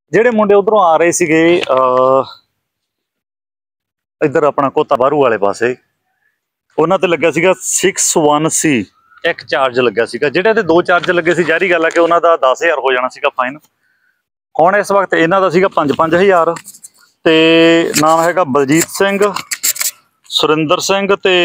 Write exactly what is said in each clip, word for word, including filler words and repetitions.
ਜਿਹੜੇ ਮੁੰਡੇ ਉਧਰੋਂ ਆ ਰਹੇ ਸੀਗੇ ਅਹ ਇੱਧਰ ਆਪਣਾ ਕੋਤਾ ਬਾਰੂ ਵਾਲੇ ਪਾਸੇ, ਉਹਨਾਂ ਤੇ ਲੱਗਾ ਸੀਗਾ ਸਿਕਸ ਵਨ ਸੀ ਇੱਕ ਚਾਰਜ ਲੱਗਾ ਸੀਗਾ। ਜਿਹੜੇ ਤੇ ਦੋ ਚਾਰਜ ਲੱਗੇ ਸੀ, ਜ਼ਾਹਰੀ ਗੱਲ ਹੈ ਕਿ ਉਹਨਾਂ ਦਾ ਦਸ ਹਜ਼ਾਰ ਹੋ ਜਾਣਾ ਸੀਗਾ ਫਾਈਨ। ਹੁਣ ਇਸ ਵਕਤ ਇਹਨਾਂ ਦਾ ਸੀਗਾ ਪੰਜ ਪੰਜ ਹਜ਼ਾਰ। ਤੇ ਨਾਮ ਹੈਗਾ ਬਲਜੀਤ ਸਿੰਘ, ਸੁਰਿੰਦਰ ਸਿੰਘ ਤੇ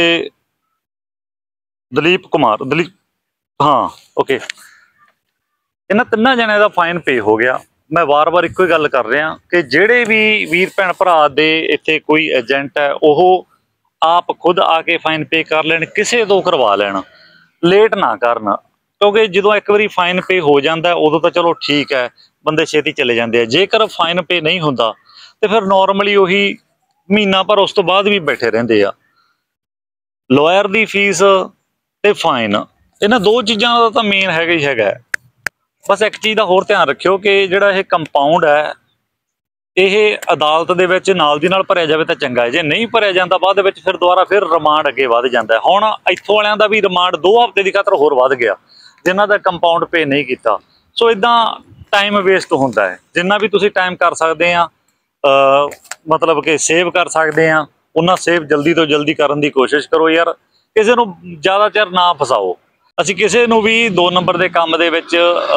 ਦਲੀਪ ਕੁਮਾਰ, ਦਲੀਪ ਹਾਂ ਓਕੇ। ਇਹਨਾਂ ਤਿੰਨਾਂ ਜਣਿਆਂ ਦਾ ਫਾਈਨ ਪੇ ਹੋ ਗਿਆ। मैं बार बार एको ही गल कर रहा कि जेड़े भी वीर भैन भरा दे इत्थे कोई एजेंट है वो आप खुद आके फाइन पे कर लैन, किसी तो करवा लैन, लेट ना करन। क्योंकि जो एक बार फाइन पे हो जाता है उदों तो चलो ठीक है, बंदे छेती चले जाते हैं। जेकर फाइन पे नहीं होंदा तो फिर नॉर्मली उही महीना भर उस तो बाद भी बैठे रहंदे आ। लॉयर की फीस ते फाइन, इन्हां दो चीज़ां दा तां मेन हैगा ही हैगा। बस एक चीज़ का होर ध्यान रखियो कि जिहड़ा ये कंपाउंड है ये अदालत दे विच नाल दी नाल भरिया जाए तो चंगा है, जे नहीं भरिया जाता बाद विच फिर दोबारा फिर रिमांड अगे वध जाता है। हुण इत्थों वालियां दा भी रिमांड दो हफ्ते की खातर होर वध गया जिन्हां दा कंपाउंड पे नहीं किया। सो इदां टाइम वेस्ट होंदा है। जिन्ना भी तुसीं टाइम कर सकते हैं मतलब कि सेव कर सकते हैं उन्ना सेव जल्दी तो जल्दी करने की कोशिश करो यार। किसी नूं ज़्यादा चिर ना फसाओ। ਅਸੀਂ ਕਿਸੇ ਨੂੰ ਵੀ दो नंबर ਦੇ ਕੰਮ ਦੇ ਵਿੱਚ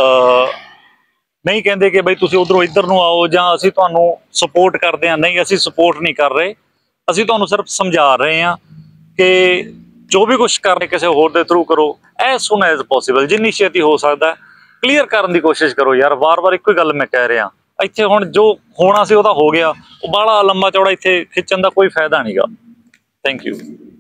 नहीं कहते कि बई तुसीं उधरों इधर नूं आओ जां असीं तुहानूं सपोर्ट करते हैं। नहीं, असीं सपोर्ट नहीं कर रहे, असीं तुहानूं सिर्फ समझा रहे हैं कि जो भी कुछ कर रहे किसी होर दे थ्रू करो, एज सुन एज पॉसीबल, जिन्नी छेती हो सकता क्लीयर करने की कोशिश करो यार। बार बार इक्को ही गल मैं कह रहा, इत्थे हुण जो होना सी वो तो हो गया, वो बाहला लंबा चौड़ा इत्थे खिच्चण दा कोई फायदा नहीं गा। Thank you.